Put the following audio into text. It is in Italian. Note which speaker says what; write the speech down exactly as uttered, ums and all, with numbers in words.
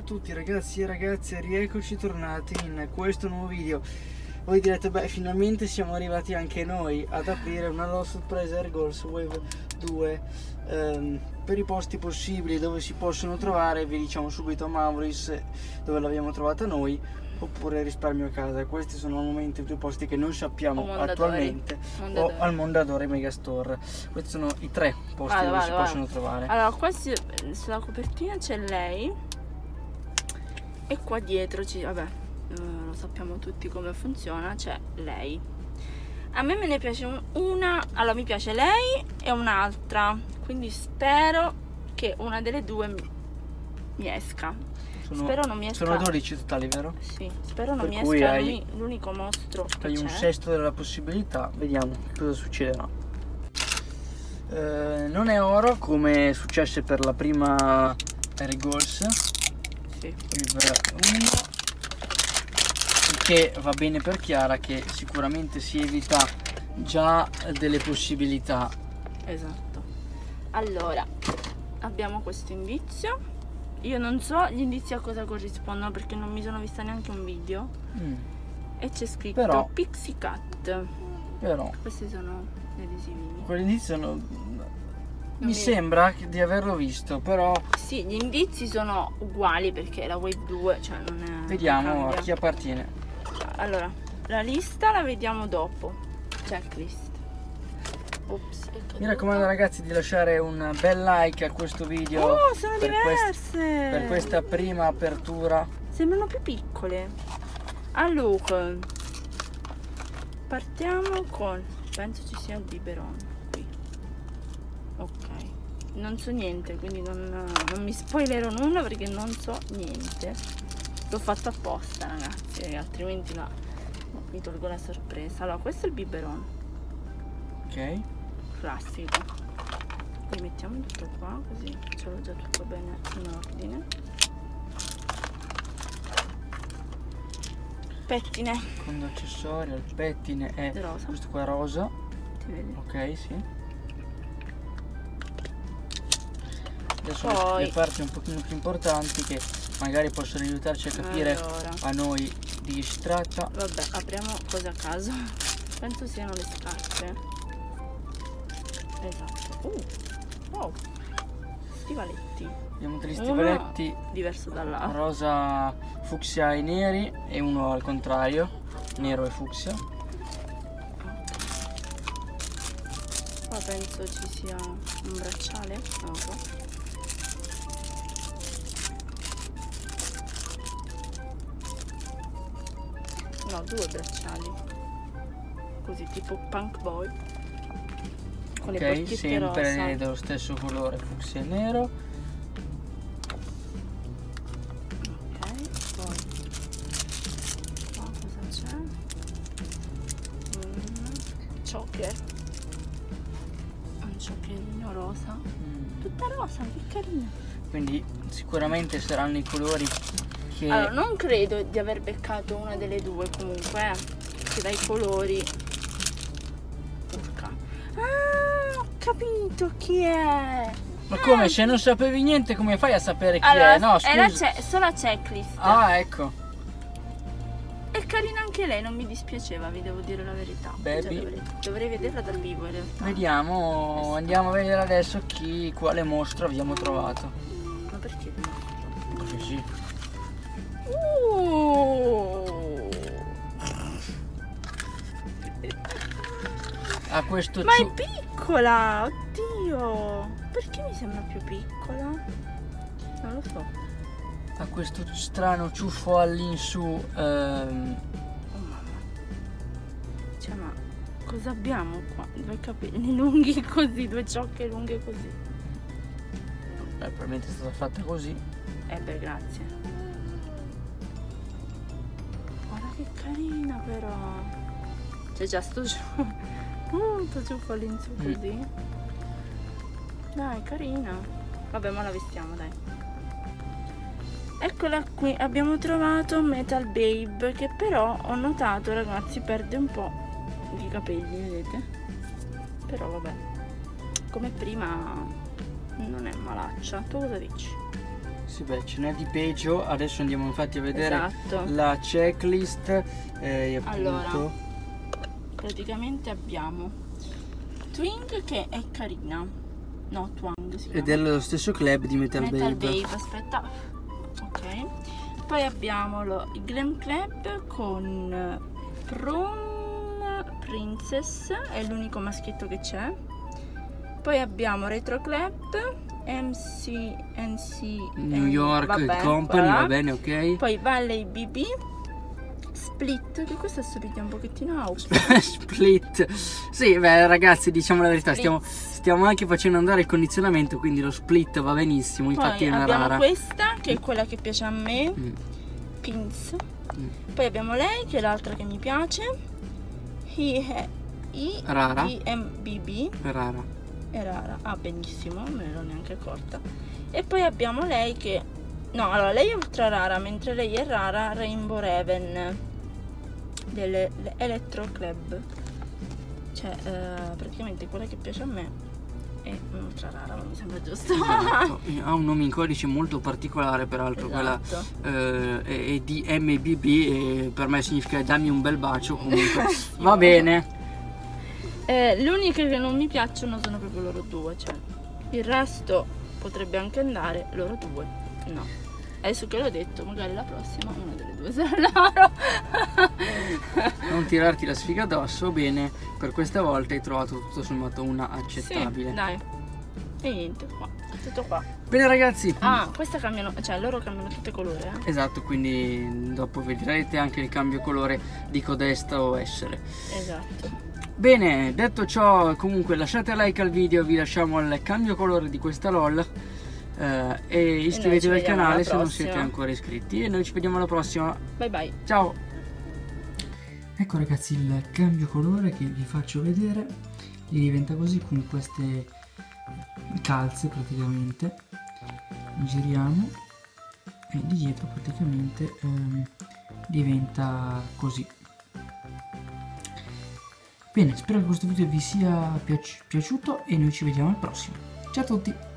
Speaker 1: tutti ragazzi e ragazze, rieccoci tornati in questo nuovo video. Voi direte, beh, finalmente siamo arrivati anche noi ad aprire una nuova sorpresa Air Goals Wave due ehm, per i posti possibili dove si possono trovare. Vi diciamo subito a Maurice dove l'abbiamo trovata noi, oppure Risparmio a Casa. Questi sono al momento i due posti che non sappiamo attualmente,
Speaker 2: Mondadori.
Speaker 1: o al Mondadori Megastore. Questi sono i tre posti
Speaker 2: vado,
Speaker 1: dove
Speaker 2: vado,
Speaker 1: si
Speaker 2: vado.
Speaker 1: possono trovare.
Speaker 2: Allora, qua si, sulla copertina c'è lei e qua dietro ci, vabbè, eh, lo sappiamo tutti come funziona, c'è lei. A me me ne piace una, allora mi piace lei e un'altra, quindi spero che una delle due mi, mi esca.
Speaker 1: Sono,
Speaker 2: spero non mi esca.
Speaker 1: Sono dodici totali, vero?
Speaker 2: Sì, spero non
Speaker 1: Per
Speaker 2: mi
Speaker 1: cui
Speaker 2: esca
Speaker 1: hai-
Speaker 2: l'unico mostro che
Speaker 1: Hai
Speaker 2: c'è.
Speaker 1: un sesto della possibilità, vediamo cosa succederà. Eh, non è oro come successe per la prima Air Goals,
Speaker 2: Sì.
Speaker 1: uno, che va bene per Chiara, che sicuramente si evita già delle possibilità.
Speaker 2: Esatto. Allora, abbiamo questo indizio. Io non so gli indizi a cosa corrispondono perché non mi sono vista neanche un video.
Speaker 1: Mm,
Speaker 2: E c'è scritto
Speaker 1: Però-
Speaker 2: Pixie Cat.
Speaker 1: però
Speaker 2: Questi sono gli adesivini.
Speaker 1: quell'inizio non- mi
Speaker 2: mi-
Speaker 1: sembra che- di averlo visto, però
Speaker 2: Sì, gli indizi sono uguali perché la Wave due, cioè non è.
Speaker 1: vediamo
Speaker 2: non
Speaker 1: a
Speaker 2: cambia.
Speaker 1: chi appartiene.
Speaker 2: Allora, la lista la vediamo dopo. Checklist. Ops, è caduta.
Speaker 1: Mi raccomando ragazzi di lasciare un bel like a questo video.
Speaker 2: Oh, sono
Speaker 1: per quest-
Speaker 2: diverse!
Speaker 1: per questa prima apertura.
Speaker 2: Sembrano più piccole. Allora, partiamo con, penso ci sia il biberon qui. Ok, non so niente, quindi non, non mi spoilerò nulla perché non so niente. L'ho fatto apposta ragazzi, altrimenti la, mi tolgo la sorpresa. Allora, questo è il biberon
Speaker 1: Ok.
Speaker 2: classico. Poi mettiamo tutto qua così ce l'ho già tutto bene in ordine. Pettine,
Speaker 1: Secondo accessorio, il pettine è
Speaker 2: rosa,
Speaker 1: questo qua rosa.
Speaker 2: ti vedi?
Speaker 1: Ok, sì. Adesso
Speaker 2: Poi-
Speaker 1: le, le parti un pochino più importanti che magari possono aiutarci a capire
Speaker 2: Allora,
Speaker 1: a noi di che si tratta.
Speaker 2: vabbè, apriamo cose a caso. Penso siano le scarpe. Esatto. Uh, wow. Stivaletti.
Speaker 1: Abbiamo degli
Speaker 2: Uno
Speaker 1: stivaletti
Speaker 2: diverso dall'altro.
Speaker 1: rosa, fucsia e neri, e uno al contrario, nero e fucsia.
Speaker 2: Qua penso ci sia un bracciale. Non lo so. No, due bracciali. Così tipo punk boy. Con le
Speaker 1: Ok,
Speaker 2: bocchette
Speaker 1: sempre
Speaker 2: rosa.
Speaker 1: dello stesso colore, fucsia e nero.
Speaker 2: Ok, poi qua cosa c'è? Mm, choker. Un chokerino rosa.
Speaker 1: Mm.
Speaker 2: Tutta rosa, che carina.
Speaker 1: Quindi sicuramente saranno i colori che
Speaker 2: Allora, non credo di aver beccato una delle due comunque, eh, che dai colori. Urca. Ah, ho capito chi è.
Speaker 1: Ma come, se non sapevi niente come fai a sapere chi
Speaker 2: Allora,
Speaker 1: è? No,
Speaker 2: è la
Speaker 1: scusa.
Speaker 2: ce- solo la checklist.
Speaker 1: Ah, ecco.
Speaker 2: È carina anche lei, non mi dispiaceva, vi devo dire la verità.
Speaker 1: Baby.
Speaker 2: Già dovrei, dovrei vederla dal vivo in realtà.
Speaker 1: Vediamo, andiamo a vedere adesso chi, quale mostro abbiamo trovato.
Speaker 2: Ma perché?
Speaker 1: Così sì.
Speaker 2: Uh,
Speaker 1: Ha questo
Speaker 2: ma è
Speaker 1: ciu-
Speaker 2: piccola! Oddio! Perché mi sembra più piccola? Non lo so.
Speaker 1: ha questo strano ciuffo all'insù. ehm,
Speaker 2: Oh mamma. Cioè, ma cosa abbiamo qua? Due capelli lunghi così, due ciocche lunghe così.
Speaker 1: beh, probabilmente è stata fatta così.
Speaker 2: Eh beh, grazie. Guarda che carina però. C'è già sto giù. Uh, sto giù all'insù
Speaker 1: Mm.
Speaker 2: così. Dai, carina. Vabbè, ma la vestiamo, dai. Eccola qui, abbiamo trovato Metal Babe, che però ho notato, ragazzi, perde un po' di capelli, vedete? Però vabbè, come prima non è malaccia. Tu cosa dici?
Speaker 1: Sì, beh, ce n'è di peggio. Adesso andiamo infatti a vedere
Speaker 2: Esatto.
Speaker 1: la checklist. Eh, appunto.
Speaker 2: Allora, praticamente abbiamo Twing che è carina. No, Twang si chiama.
Speaker 1: Ed è lo stesso club di Metal,
Speaker 2: Metal
Speaker 1: Babe.
Speaker 2: Babe, aspetta. Ok. Poi abbiamo lo, il Glam Club con Prom Princess, è l'unico maschietto che c'è. Poi abbiamo Retro Club, M C N C
Speaker 1: New York
Speaker 2: vabbè,
Speaker 1: Company,
Speaker 2: voilà.
Speaker 1: va bene, ok.
Speaker 2: Poi Valley B B, Split, che questo assomiglia un pochettino a
Speaker 1: Split. Sì, beh ragazzi, diciamo la verità, stiamo,
Speaker 2: Split.
Speaker 1: stiamo anche facendo andare il condizionamento, quindi lo split va benissimo, infatti
Speaker 2: Poi
Speaker 1: è una
Speaker 2: abbiamo
Speaker 1: rara.
Speaker 2: questa che è quella che piace a me,
Speaker 1: Mm.
Speaker 2: Pins.
Speaker 1: Mm.
Speaker 2: Poi abbiamo lei che è l'altra che mi piace, I, I,
Speaker 1: Rara.
Speaker 2: I M B B,
Speaker 1: È rara.
Speaker 2: è rara, ah benissimo, me ne ero neanche accorta. E poi abbiamo lei che, no, allora lei è ultra rara, mentre lei è rara, Rainbow Raven delle Electro Club, cioè eh, praticamente quella che piace a me è ultra rara, ma mi sembra giusto.
Speaker 1: Esatto. Ha un nome in codice molto particolare, peraltro.
Speaker 2: Esatto.
Speaker 1: Quella eh, è, è di M B B e per me significa dammi un bel bacio. Comunque va bene.
Speaker 2: Eh, le uniche che non mi piacciono sono proprio loro due, cioè il resto potrebbe anche andare, loro due no. Adesso che l'ho detto, magari la prossima una delle due sarà loro.
Speaker 1: Non tirarti la sfiga addosso. Bene, per questa volta hai trovato tutto sommato una accettabile.
Speaker 2: Sì, dai. E niente, qua, tutto qua.
Speaker 1: Bene ragazzi.
Speaker 2: Ah, questa cambiano, cioè loro cambiano tutte colore, eh?
Speaker 1: Esatto, quindi dopo vedrete anche il cambio colore di codesto essere.
Speaker 2: Esatto.
Speaker 1: Bene, detto ciò, comunque lasciate like al video, vi lasciamo il cambio colore di questa LOL eh, e iscrivetevi al
Speaker 2: vediamo
Speaker 1: canale
Speaker 2: alla
Speaker 1: se non
Speaker 2: prossima.
Speaker 1: siete ancora iscritti e noi ci vediamo alla prossima.
Speaker 2: Bye bye.
Speaker 1: Ciao! Ecco ragazzi il cambio colore che vi faccio vedere, gli diventa così con queste calze praticamente, giriamo e di dietro praticamente ehm, diventa così. Bene, spero che questo video vi sia piaci- piaciuto e noi ci vediamo al prossimo. Ciao a tutti!